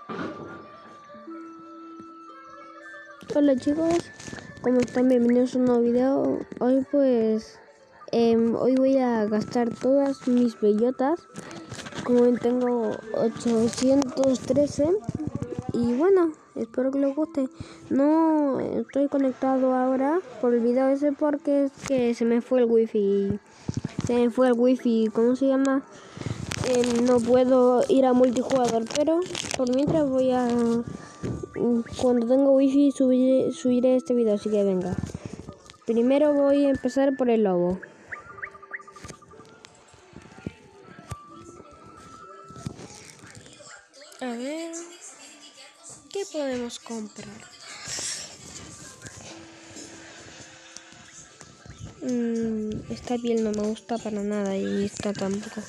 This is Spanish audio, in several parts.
Hola chicos, ¿cómo están? Bienvenidos a un nuevo video. Hoy hoy voy a gastar todas mis bellotas. Como ven tengo 813 y bueno, espero que les guste. No estoy conectado ahora por el video ese porque es que se me fue el wifi. ¿Cómo se llama? No puedo ir a multijugador, pero por mientras cuando tengo wifi subiré este video, así que venga. Primero voy a empezar por el lobo. A ver, ¿qué podemos comprar? Esta piel no me gusta para nada y esta tampoco.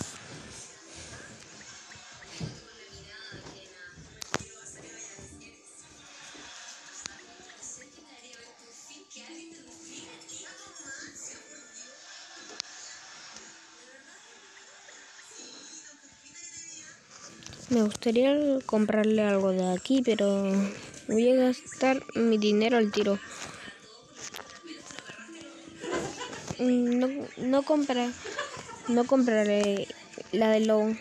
Me gustaría comprarle algo de aquí, pero voy a gastar mi dinero al tiro. No compraré la del lobo.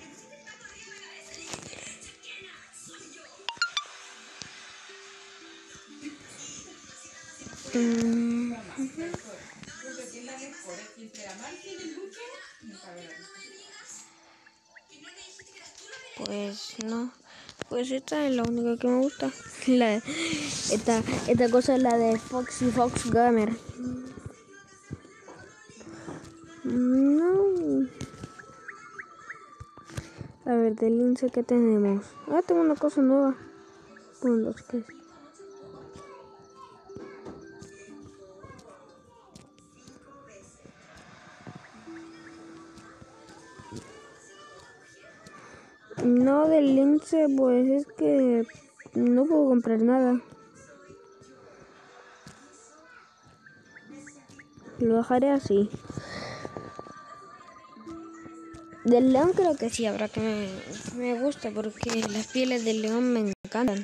Pues no. Pues esta es la única que me gusta. Esta cosa es la de Fox Gamer. No. A ver, del lince que tenemos. Ah, tengo una cosa nueva. Los que no, del lince, pues es que no puedo comprar nada. Lo dejaré así. Del león creo que sí habrá que me gusta porque las pieles del león me encantan.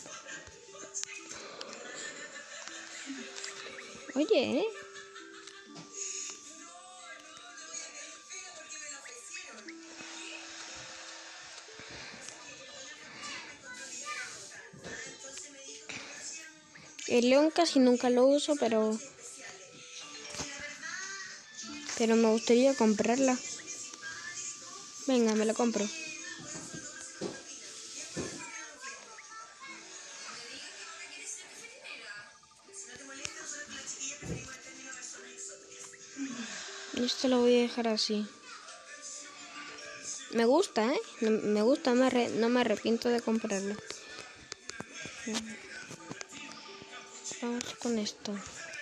Oye, el león casi nunca lo uso, pero me gustaría comprarla. Venga, me la compro. Esto lo voy a dejar así. Me gusta, me gusta, no me arrepiento de comprarlo. Vamos con esto.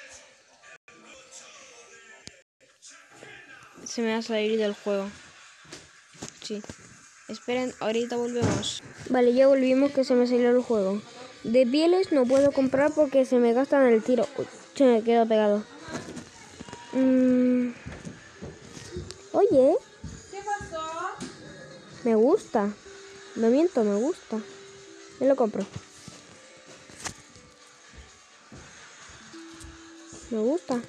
Se me va a salir del juego. Sí. Esperen, ahorita volvemos. Vale, ya volvimos, que se me salió el juego. De pieles no puedo comprar porque se me gastan el tiro. Uy, se me quedó pegado. Oye. ¿Qué pasó? Me gusta. No miento, me gusta. Me lo compro. Me gusta.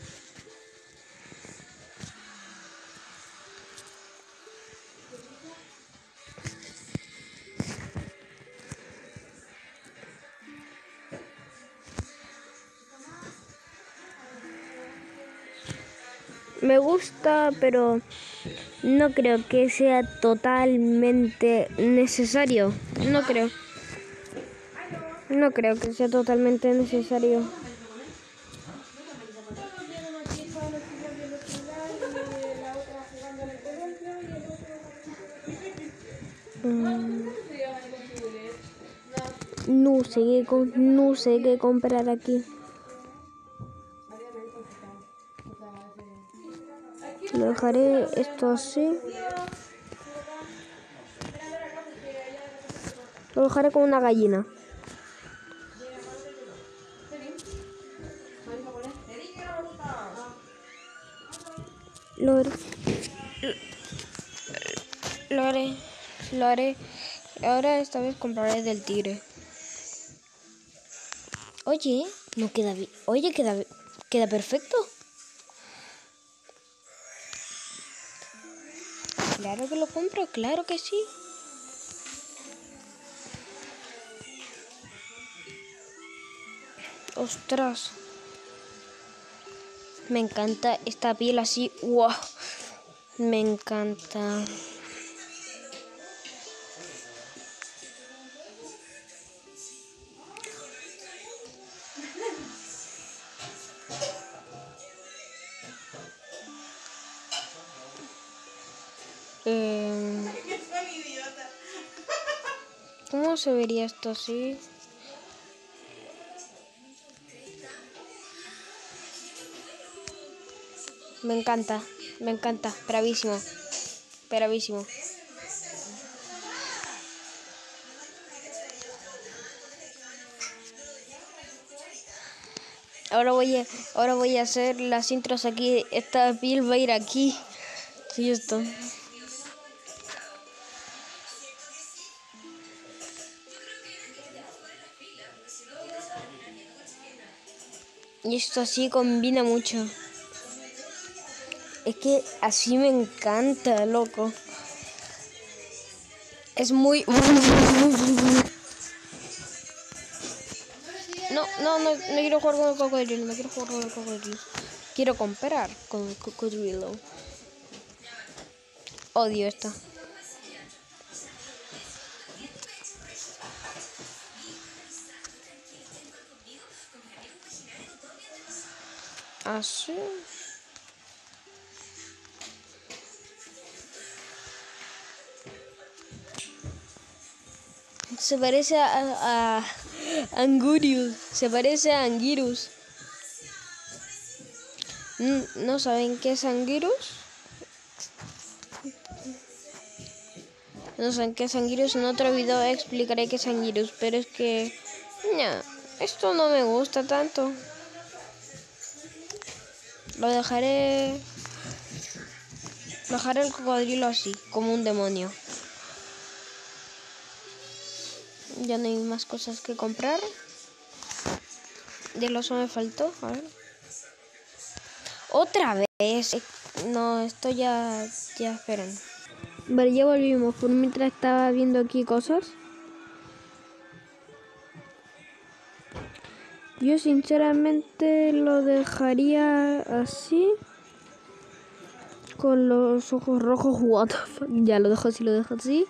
Me gusta, pero no creo que sea totalmente necesario. No creo que sea totalmente necesario. No sé qué comprar aquí. Lo dejaré esto así. Lo dejaré como una gallina. Lo haré Ahora esta vez compraré del tigre. Oye, no queda bien. Oye, queda perfecto. Claro que lo compro, claro que sí. Ostras. Me encanta esta piel así. ¡Wow! Me encanta. ¿Cómo se vería esto así? Me encanta, bravísimo, bravísimo. Ahora voy a hacer las intros aquí. Esta piel va a ir aquí. Sí, esto. Y esto así combina mucho. Es que así me encanta, loco. Es muy... No quiero jugar con el cocodrilo, no quiero jugar con el cocodrilo. Quiero comprar con el cocodrilo. Odio esto. Así. Se parece a Angurius. Se parece a Angirus. ¿No saben qué es Angirus? No saben qué es Angirus. En otro video explicaré qué es Angirus. Pero es que... No, esto no me gusta tanto. Lo dejaré el cocodrilo así, como un demonio. Ya no hay más cosas que comprar. Del oso me faltó, a ver. Otra vez. No, esto ya esperen. Vale, ya volvimos. Por mientras estaba viendo aquí cosas. Yo sinceramente lo dejaría así. Con los ojos rojos. What the fuck. Ya lo dejo así.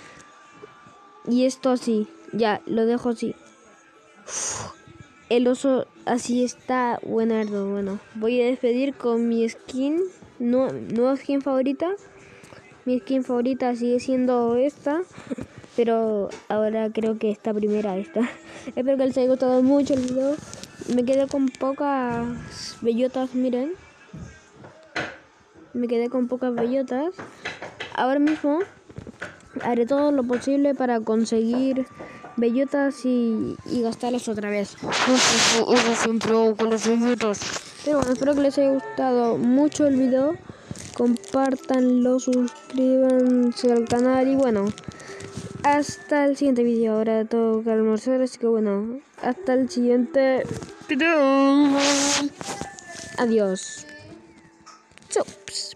Y esto así. Ya, lo dejo así. Uf, el oso así está buenardo. Bueno, voy a despedir con mi skin. Nueva skin favorita. Mi skin favorita sigue siendo esta. Pero ahora creo que esta. Espero que les haya gustado mucho el video. Me quedé con pocas bellotas, miren. Me quedé con pocas bellotas. Ahora mismo haré todo lo posible para conseguir bellotas y gastarlas otra vez. Eso siempre hago con las bellotas. Pero bueno, espero que les haya gustado mucho el video. Compártanlo, suscríbanse al canal y bueno, hasta el siguiente video. Ahora tengo que almorzar, así que bueno, hasta el siguiente video. Adiós. Chups.